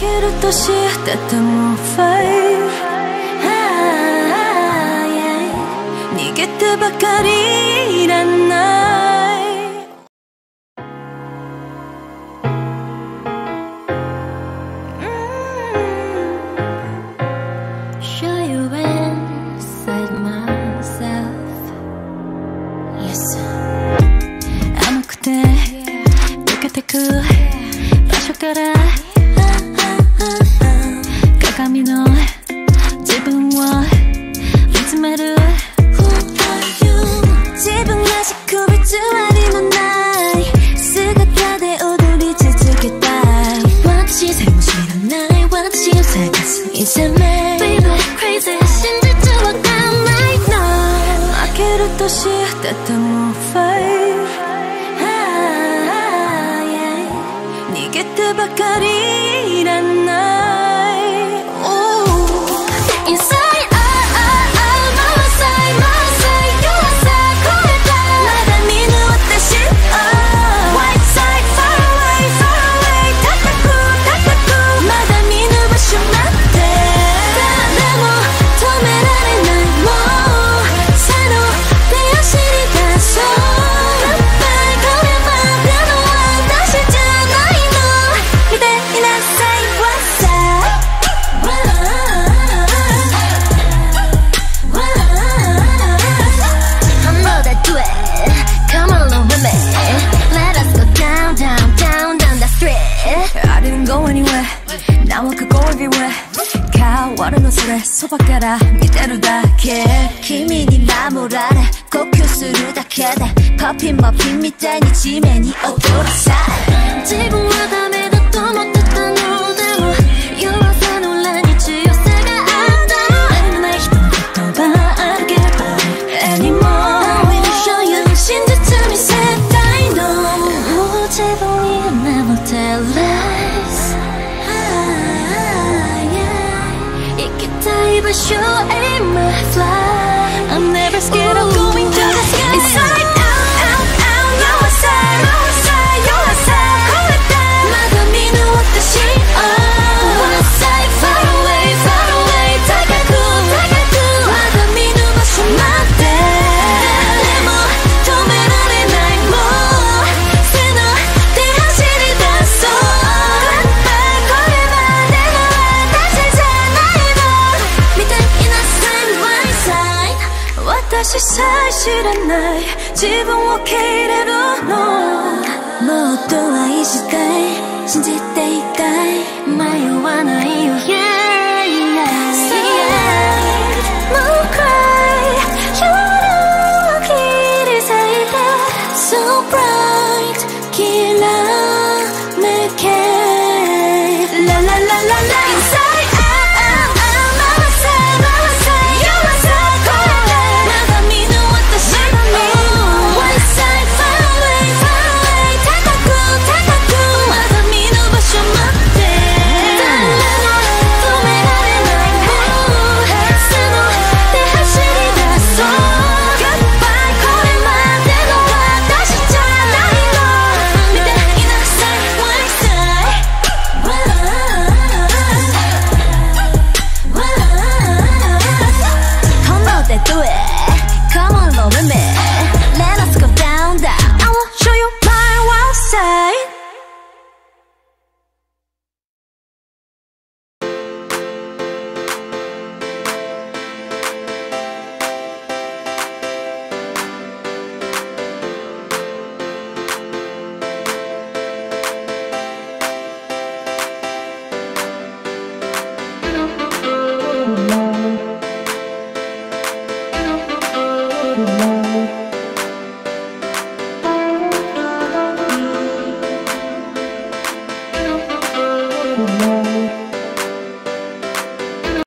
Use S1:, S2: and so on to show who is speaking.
S1: けるとしててもファイ逃げてばかりいらない。Show you inside myself. Yes. 甘くて溶けてく場所から鏡の自分を見つめる。自分らしく偽りもない姿で踊り続けたい。私さえも知らない私を探すイザメ Baby crazy 真実わかんないの。負けるとしててもファイ逃げてばかりいらない。変わるのそれそばから見てるだけ。君に守られ呼吸するだけでパピンマピンみたいに地面に踊るさ。自分はダメだと思ってたの。でも弱さの裏に強さがあった。何もない人の言葉あげば Anymore I will show you 真実見せたいの。自分に Never tell lies場所 aim my fly I'm never scared of going to the sky Inside out out out 弱さ弱さ超えたまだ見ぬ私 One side far away far away 高くまだ見ぬ場所まで誰も止められないもう背の手走り出そう Goodbye これまでの私じゃないの私さえ知らない自分を受け入れるの。もっと愛したい信じていたい迷わないよ Yeah yeah yeah No cry 夜を切り裂いて So bright キラ